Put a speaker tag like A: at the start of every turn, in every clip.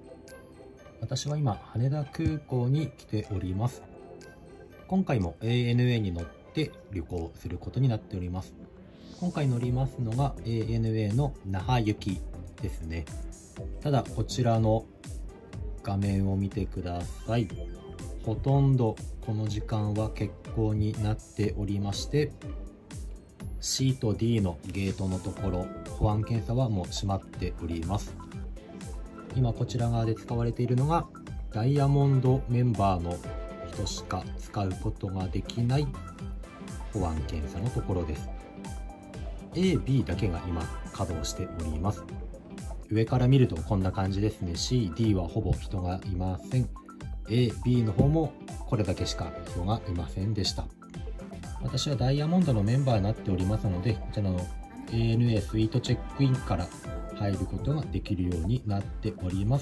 A: 私は今羽田空港に来ております。今回も ANA に乗って旅行することになっております。今回乗りますのが ANA の那覇行きですね。ただこちらの画面を見てください。ほとんどこの時間は欠航になっておりまして、 C と D のゲートのところ、保安検査はもう閉まっております。今こちら側で使われているのがダイヤモンドメンバーの人しか使うことができない保安検査のところです。 A、B だけが今稼働しております。上から見るとこんな感じですね。 C、D はほぼ人がいません。 A、B の方もこれだけしか人がいませんでした。私はダイヤモンドのメンバーになっておりますので、こちらの ANA スイートチェックインから入ることができるようになっております。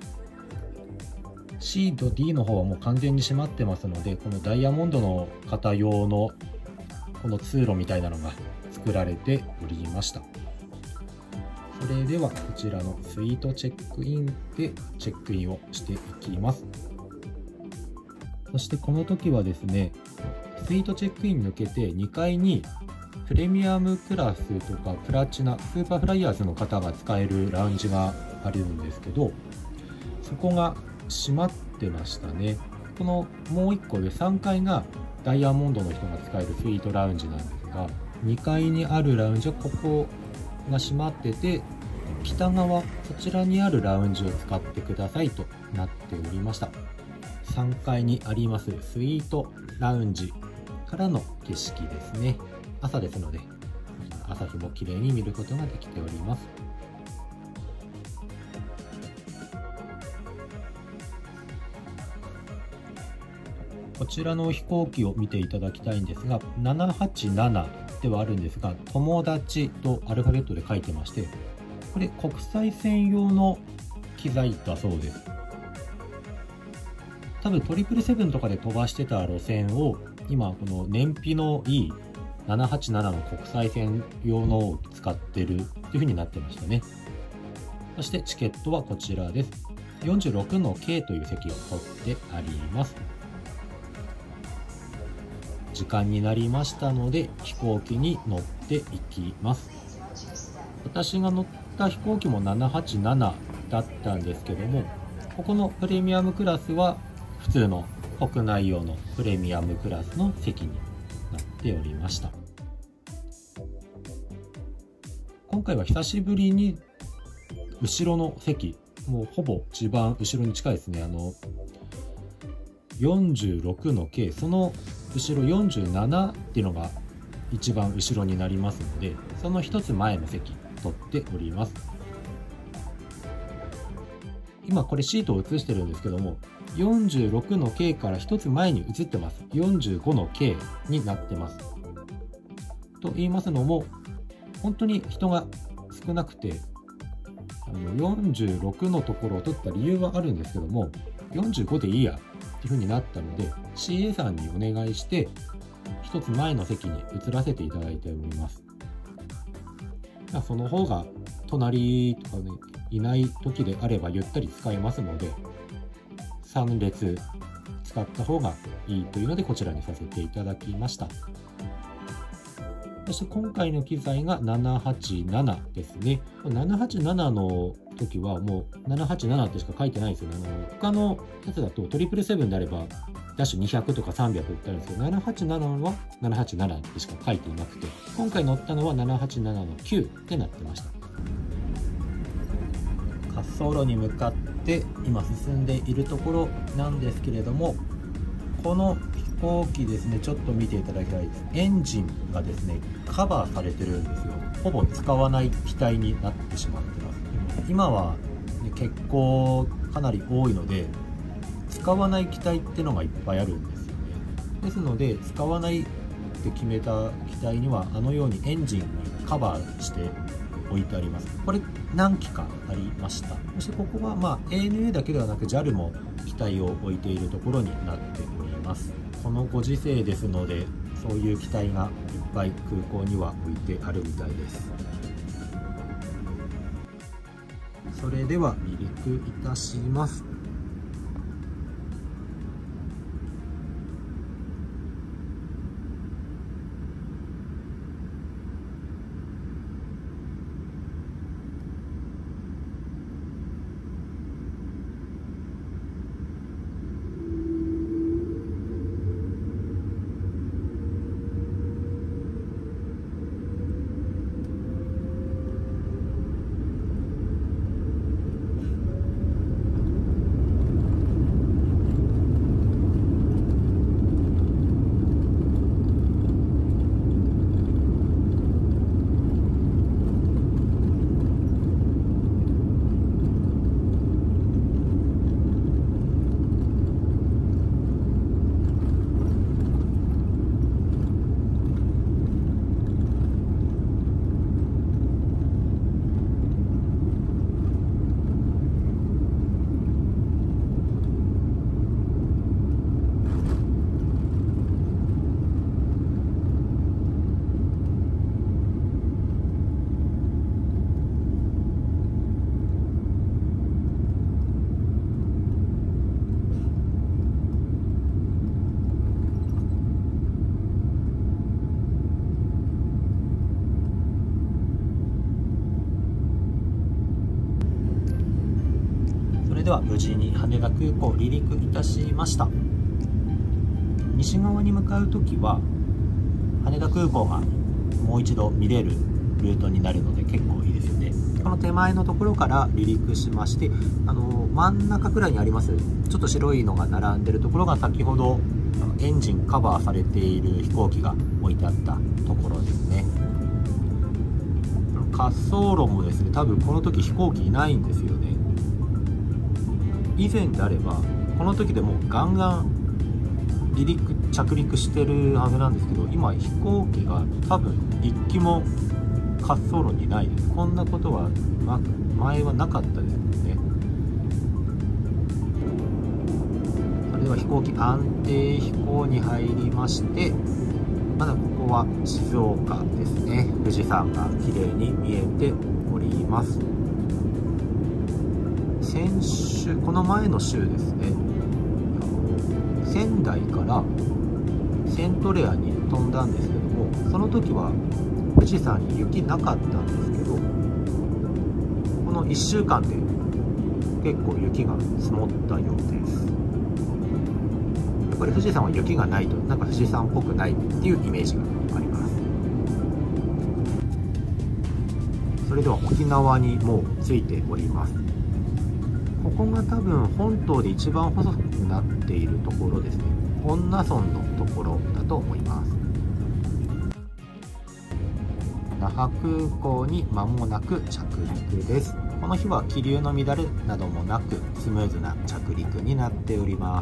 A: C と D の方はもう完全に閉まってますので、このダイヤモンドの方用のこの通路みたいなのが作られておりました。それではこちらのスイートチェックインでチェックインをしていきます。そしてこの時はですね、スイートチェックイン抜けて2階にプレミアムクラスとかプラチナ、スーパーフライヤーズの方が使えるラウンジがあるんですけど、そこが閉まってましたね。このもう1個で3階がダイヤモンドの人が使えるスイートラウンジなんですが、2階にあるラウンジはここが閉まってて、北側こちらにあるラウンジを使ってくださいとなっておりました。3階にありますスイートラウンジからの景色ですね。朝ですので朝日も綺麗に見ることができております。こちらの飛行機を見ていただきたいんですが、787ではあるんですが、友達とアルファベットで書いてまして、これ国際線用の機材だそうです。多分777とかで飛ばしてた路線を今この燃費のいい787の国際線用のを使ってるという風になってましたね。そしてチケットはこちらです。46の K という席を取ってあります。時間になりましたので飛行機に乗っていきます。私が乗った飛行機も787だったんですけども、ここのプレミアムクラスは普通の国内用のプレミアムクラスの席になっておりました。今回は久しぶりに後ろの席、もうほぼ一番後ろに近いですね。46の K、その後ろ47っていうのが一番後ろになりますので、その一つ前の席取っております。今これシートを映してるんですけども、46の K から一つ前に移ってます。45の K になってます。と言いますのも、本当に人が少なくて、46のところを取った理由はあるんですけども、45でいいやっていう風になったので CA さんにお願いして一つ前の席に移らせていただいております。その方が隣とかねいない時であればゆったり使えますので、3列使った方がいいというのでこちらにさせていただきました。そして今回の機材が787ですね。787の時はもう787ってしか書いてないですよね。他のやつだと777であればダッシュ200とか300ってあるんですけど、787は787ってしか書いていなくて、今回乗ったのは787の9ってなってました。滑走路に向かって今進んでいるところなんですけれども、この飛行機ですね、ちょっと見ていただきたいです。エンジンがですねカバーされてるんですよ。ほぼ使わない機体になってしまってます。今は、ね、欠航かなり多いので使わない機体ってのがいっぱいあるんですよね。ですので使わないって決めた機体にはあのようにエンジンにカバーして置いてあります。これ何機かありました。そしてここはANA だけではなく JAL も機体を置いているところになっております。このご時世ですのでそういう機体がいっぱい空港には置いてあるみたいです。 それでは離陸いたします。では無事に羽田空港離陸いたしました。西側に向かうときは羽田空港がもう一度見れるルートになるので結構いいですよね。この手前のところから離陸しまして、真ん中くらいにありますちょっと白いのが並んでるところが先ほどエンジンカバーされている飛行機が置いてあったところですね。滑走路もですね、多分この時飛行機いないんですよね。以前であればこの時でもうガンガン離陸着陸してるはずなんですけど、今飛行機が多分一機も滑走路にないです。こんなことは、前はなかったですもんね。それでは飛行機安定飛行に入りまして、まだここは静岡ですね。富士山が綺麗に見えております。先週、この前の週ですね、仙台からセントレアに飛んだんですけども、その時は富士山に雪なかったんですけど、この1週間で結構雪が積もったようです。やっぱり富士山は雪がないとなんか富士山っぽくないっていうイメージがあります。それでは沖縄にもう着いております。ここが多分本島で一番細くなっているところですね。恩納村のところだと思います。那覇空港に間もなく着陸です。この日は気流の乱れなどもなくスムーズな着陸になっております。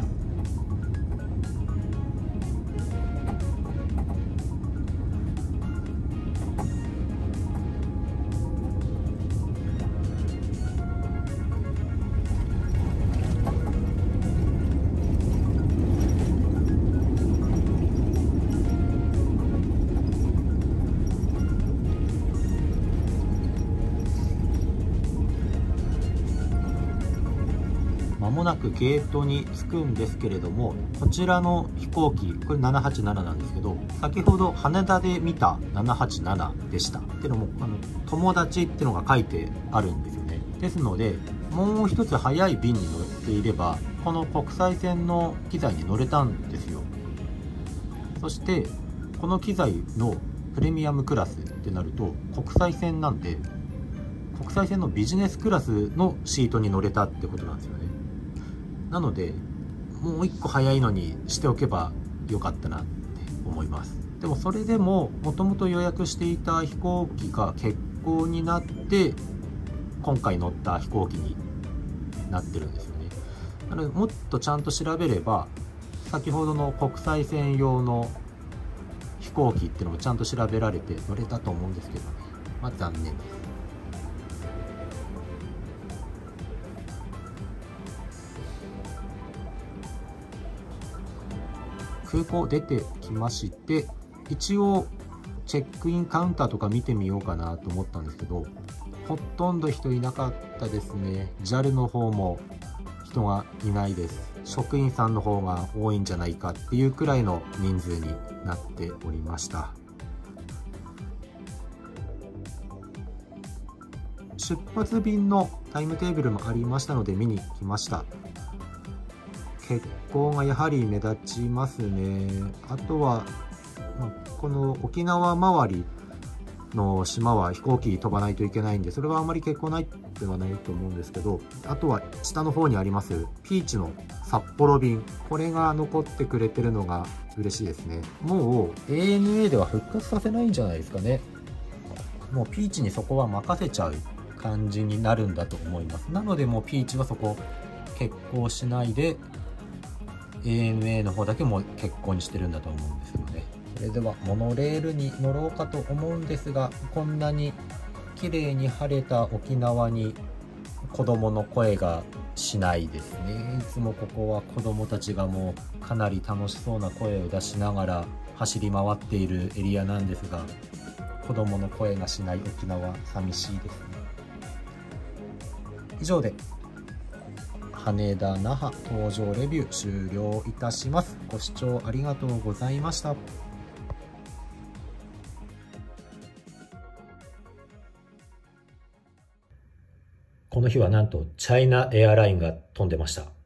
A: まもなくゲートに着くんですけれども、こちらの飛行機、これ787なんですけど、先ほど羽田で見た787でしたっていうのも友達っていうのが書いてあるんですよね。ですのでもう一つ早い便に乗っていればこの国際線の機材に乗れたんですよ。そしてこの機材のプレミアムクラスってなると国際線なんで、国際線のビジネスクラスのシートに乗れたってことなんですよね。なのでもう1個早いのにしておけばよかったなって思います。でもそれでももともと予約していた飛行機が欠航になって今回乗った飛行機になってるんですよね。なのでもっとちゃんと調べれば先ほどの国際線用の飛行機っていうのもちゃんと調べられて乗れたと思うんですけどね、残念です。空港出てきまして、一応チェックインカウンターとか見てみようかなと思ったんですけど、 ほとんど人いなかったですね。 JAL の方も人がいないです。職員さんの方が多いんじゃないかっていうくらいの人数になっておりました。出発便のタイムテーブルもありましたので見に来ました。欠航がやはり目立ちますね。あとは、この沖縄周りの島は飛行機飛ばないといけないんで、それはあまり欠航ないではないと思うんですけど、あとは下の方にありますピーチの札幌便、これが残ってくれてるのが嬉しいですね。もう ANA では復活させないんじゃないですかね。もうピーチにそこは任せちゃう感じになるんだと思います。なのでもうピーチはそこ欠航しないで ANA の方だけもう欠航にしてるんだと思うんですよね。それではモノレールに乗ろうかと思うんですが、こんなに綺麗に晴れた沖縄に子供の声がしないですね。いつもここは子供たちがもうかなり楽しそうな声を出しながら走り回っているエリアなんですが、子供の声がしない沖縄、寂しいですね。以上で羽田那覇搭乗レビュー終了いたします。ご視聴ありがとうございました。この日はなんとチャイナエアラインが飛んでました。